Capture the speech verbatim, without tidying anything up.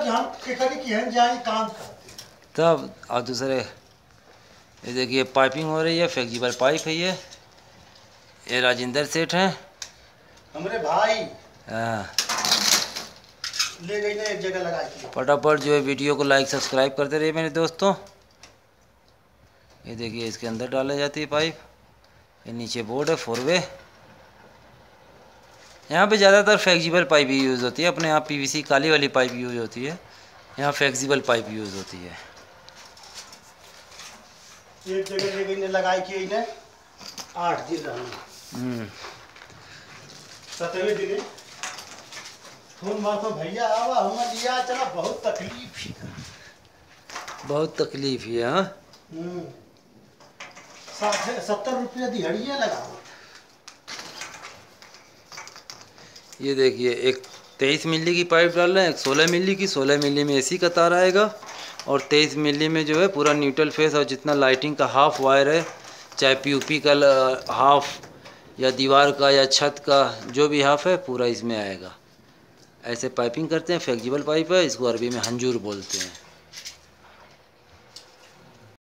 जहाँ केकरी की है जहाँ काम करते तब और दूसरे ये देखिए पाइपिंग हो रही है, फ्लेक्सिबल पाइप है ये ये राजेंद्र सेठ हैं हमारे भाई। हाँ, ले गई ना एक जगह लगा के। फटाफट जो है वीडियो को लाइक सब्सक्राइब करते रहिए मेरे दोस्तों। ये देखिए इसके अंदर डाली जाती है पाइप, ये नीचे बोर्ड है फोर वे। यहाँ पे ज़्यादातर फ्लेक्सिबल पाइप ही यूज़ होती है, अपने यहाँ पीवीसी काली वाली पाइप यूज़ होती है, यहाँ फ्लेक्सिबल पाइप यूज़ होती है। एक जगह ले गई ने लगाई के इन्हें आठ दिन रहना सत्रहवें दिन फोन मारता भैया आवा हम लिया चला बहुत तकलीफ है बहुत तकलीफ है। हाँ साठ सत्तर रुपया दिहाड़िया लगाओ। ये देखिए एक तेईस मिली की पाइप डाल रहे हैं, एक सोलह मिली की। सोलह मिली में एसी का तार आएगा और तेईस मिली में जो है पूरा न्यूट्रल फेस और जितना लाइटिंग का हाफ वायर है, चाहे पीयूपी का हाफ या दीवार का या छत का जो भी हाफ है पूरा इसमें आएगा। ऐसे पाइपिंग करते हैं, फ्लेक्सिबल पाइप है, इसको अरबी में हंजूर बोलते हैं।